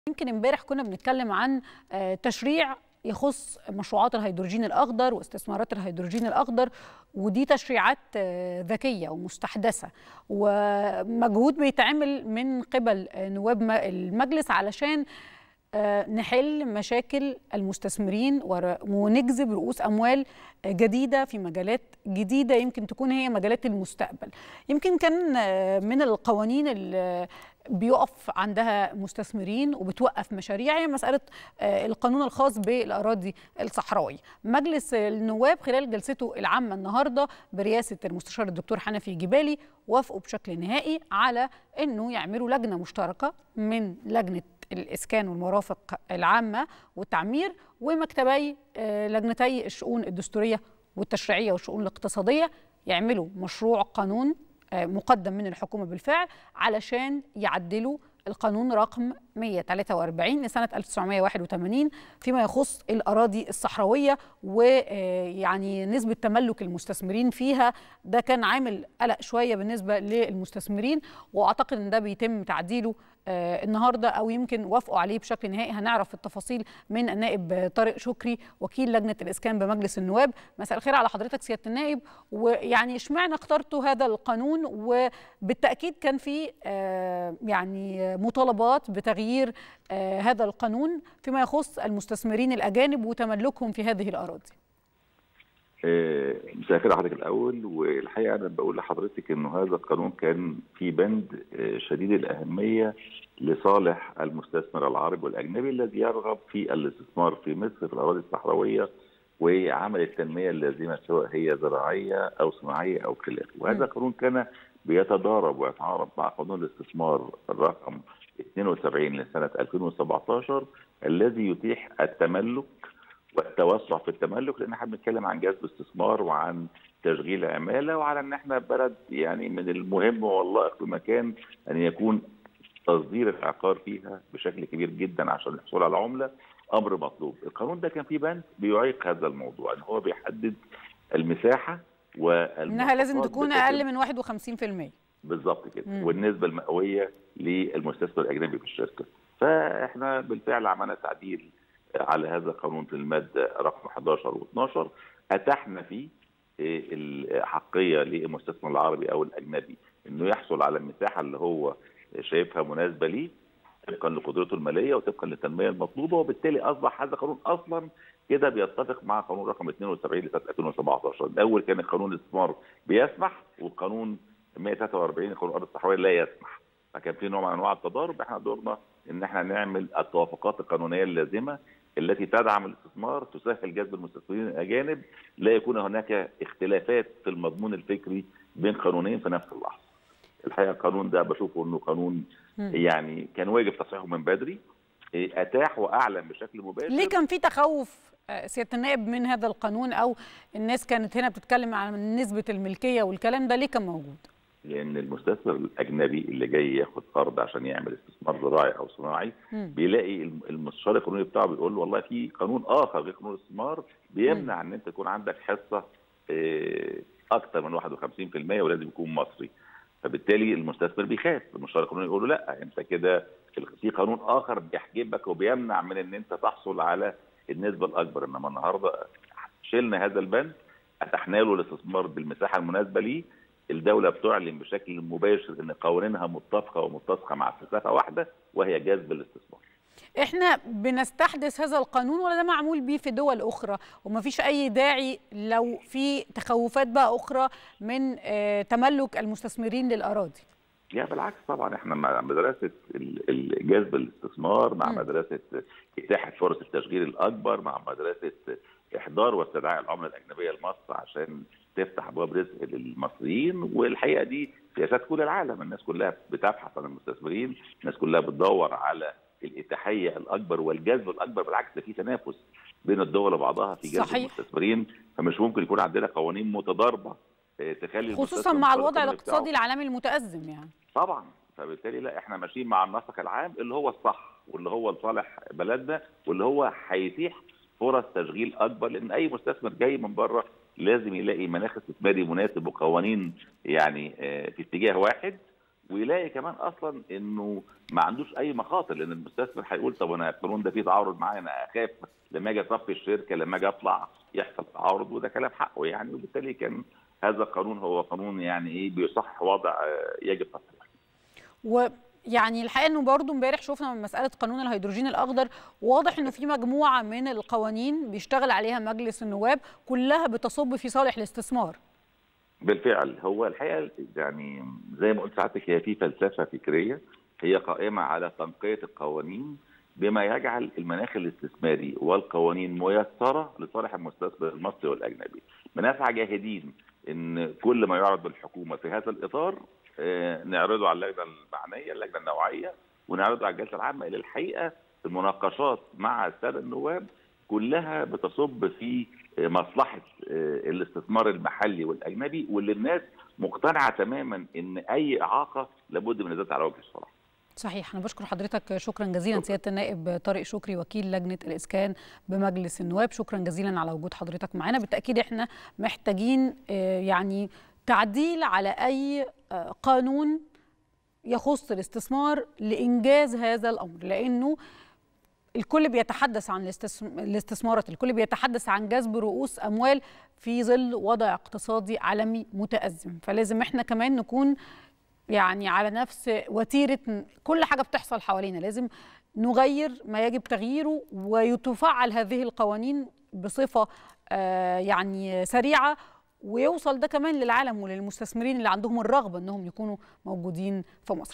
يمكن امبارح كنا بنتكلم عن تشريع يخص مشروعات الهيدروجين الأخضر واستثمارات الهيدروجين الأخضر، ودي تشريعات ذكية ومستحدثة ومجهود بيتعمل من قبل نواب المجلس علشان نحل مشاكل المستثمرين ونجذب رؤوس أموال جديدة في مجالات جديدة يمكن تكون هي مجالات المستقبل. يمكن كان من القوانين اللي بيقف عندها مستثمرين وبتوقف مشاريع هي مسألة القانون الخاص بالأراضي الصحراوية. مجلس النواب خلال جلسته العامة النهاردة برئاسة المستشار الدكتور حنفي جبالي وافقوا بشكل نهائي على أنه يعملوا لجنة مشتركة من لجنة الإسكان والمرافق العامة والتعمير ومكتبي لجنتي الشؤون الدستورية والتشريعية والشؤون الاقتصادية، يعملوا مشروع قانون مقدم من الحكومة بالفعل علشان يعدلوا القانون رقم 143 لسنة 1981 فيما يخص الأراضي الصحراوية، ويعني نسبة تملك المستثمرين فيها ده كان عامل قلق شوية بالنسبة للمستثمرين، وأعتقد أن ده بيتم تعديله النهارده او يمكن وافقوا عليه بشكل نهائي. هنعرف التفاصيل من النائب طارق شكري وكيل لجنه الاسكان بمجلس النواب. مساء الخير على حضرتك سياده النائب، ويعني اشمعنى اخترتوا هذا القانون؟ وبالتاكيد كان في يعني مطالبات بتغيير هذا القانون فيما يخص المستثمرين الاجانب وتملكهم في هذه الاراضي. مساء الخير حضرتك الاول، والحقيقه انا بقول لحضرتك انه هذا القانون كان في بند شديد الاهميه لصالح المستثمر العربي والاجنبي الذي يرغب في الاستثمار في مصر في الاراضي الصحراويه وعمل التنميه اللازمه سواء هي زراعيه او صناعيه او خلافه. وهذا القانون كان بيتضارب ويتعارض مع قانون الاستثمار الرقم 72 لسنه 2017 الذي يتيح التملك والتوسع في التملك، لان احنا بنتكلم عن جذب استثمار وعن تشغيل عماله وعلى ان احنا بلد يعني من المهم واللائق بمكان ان يكون تصدير العقار فيها بشكل كبير جدا عشان الحصول على عمله امر مطلوب. القانون ده كان فيه بند بيعيق هذا الموضوع، ان هو بيحدد المساحه انها لازم تكون اقل من 51% بالظبط كده، والنسبه المئويه للمستثمر الاجنبي في الشركه. فاحنا بالفعل عملنا تعديل على هذا القانون في المادة رقم 11 و12 أتحنا فيه الحقية للمستثمر العربي أو الأجنبي إنه يحصل على المساحة اللي هو شايفها مناسبة ليه طبقا لقدرته المالية وطبقا للتنمية المطلوبة، وبالتالي أصبح هذا القانون أصلا كده بيتفق مع قانون رقم 72 لسنة 2017. الأول كان القانون الاستثمار بيسمح، والقانون 143 قانون الأرض الصحراوية لا يسمح، فكان في نوع من أنواع التضارب. احنا دورنا إن احنا نعمل التوافقات القانونية اللازمة التي تدعم الاستثمار، تسهل جذب المستثمرين الاجانب، لا يكون هناك اختلافات في المضمون الفكري بين قانونين في نفس اللحظه. الحقيقه القانون ده بشوفه انه قانون يعني كان واجب تصحيحه من بدري، اتاح واعلن بشكل مباشر. ليه كان في تخوف سياده النائب من هذا القانون، او الناس كانت هنا بتتكلم عن نسبه الملكيه والكلام ده ليه كان موجود؟ لان المستثمر الاجنبي اللي جاي ياخد قرض عشان يعمل استثمار زراعي او صناعي بيلاقي المستشار القانوني بتاعه بيقول له والله في قانون اخر غير قانون الاستثمار بيمنع ان انت يكون عندك حصه اكثر من 51% ولازم يكون مصري. فبالتالي المستثمر بيخاف، المستشار القانوني يقول له لا انت كده في قانون اخر بيحجبك وبيمنع من ان انت تحصل على النسبه الاكبر. انما النهارده شلنا هذا البند، اتحنا له الاستثمار بالمساحه المناسبه ليه. الدولة بتعلن بشكل مباشر ان قوانينها متفقة ومتسقة مع فلسفة واحدة وهي جذب الاستثمار. احنا بنستحدث هذا القانون ولا ده معمول بيه في دول اخرى؟ ومفيش اي داعي لو في تخوفات بقى اخرى من تملك المستثمرين للاراضي؟ لا بالعكس طبعا، احنا مع مدرسة جذب الاستثمار، مع مدرسة اتاحة فرص التشغيل الاكبر، مع مدرسة احضار واستدعاء العملة الاجنبية لمصر عشان تفتح ابواب رزق للمصريين. والحقيقه دي سياسات كل العالم، الناس كلها بتبحث عن المستثمرين، الناس كلها بتدور على الاتاحيه الاكبر والجذب الاكبر. بالعكس ده في تنافس بين الدول وبعضها في جذب المستثمرين، فمش ممكن يكون عندنا قوانين متضاربه تخلي خصوصا مع الوضع الاقتصادي العالمي المتازم يعني. طبعا، فبالتالي لا احنا ماشيين مع النسق العام اللي هو الصح واللي هو لصالح بلدنا واللي هو هيتيح فرص تشغيل اكبر، لان اي مستثمر جاي من بره لازم يلاقي مناخ استثماري مناسب وقوانين يعني في اتجاه واحد ويلاقي كمان اصلا انه ما عندوش اي مخاطر، لان المستثمر هيقول طب انا القانون ده فيه تعارض معايا، انا اخاف لما اجي اصفي الشركه لما اجي اطلع يحصل تعارض، وده كلام حقه يعني. وبالتالي كان هذا القانون هو قانون يعني ايه بيصحح وضع يجب تصحيحه. يعني الحقيقه انه برضه امبارح شفنا من مساله قانون الهيدروجين الاخضر، واضح انه في مجموعه من القوانين بيشتغل عليها مجلس النواب كلها بتصب في صالح الاستثمار. بالفعل هو الحقيقه يعني زي ما قلت ساعتك هي في فلسفه فكريه هي قائمه على تنقيه القوانين بما يجعل المناخ الاستثماري والقوانين ميسره لصالح المستثمر المصري والاجنبي. بنسعى جاهدين ان كل ما يعرض بالحكومه في هذا الاطار نعرضه على اللجنه المعنيه، اللجنه النوعيه، ونعرضه على الجلسه العامه. الى الحقيقه المناقشات مع الساده النواب كلها بتصب في مصلحه الاستثمار المحلي والاجنبي، واللي الناس مقتنعه تماما ان اي اعاقه لابد من ازالتها على وجه الصراحه. صحيح. أنا بشكر حضرتك شكرا جزيلا سيادة النائب طارق شكري وكيل لجنة الإسكان بمجلس النواب، شكرا جزيلا على وجود حضرتك معنا. بالتأكيد احنا محتاجين يعني تعديل على أي قانون يخص الاستثمار لإنجاز هذا الأمر، لأنه الكل بيتحدث عن الاستثمارات، الكل بيتحدث عن جذب رؤوس أموال في ظل وضع اقتصادي عالمي متأزم، فلازم احنا كمان نكون يعني على نفس وتيرة كل حاجة بتحصل حوالينا. لازم نغير ما يجب تغييره ويتفعل هذه القوانين بصفة يعني سريعة، ويوصل ده كمان للعالم وللمستثمرين اللي عندهم الرغبة أنهم يكونوا موجودين في مصر.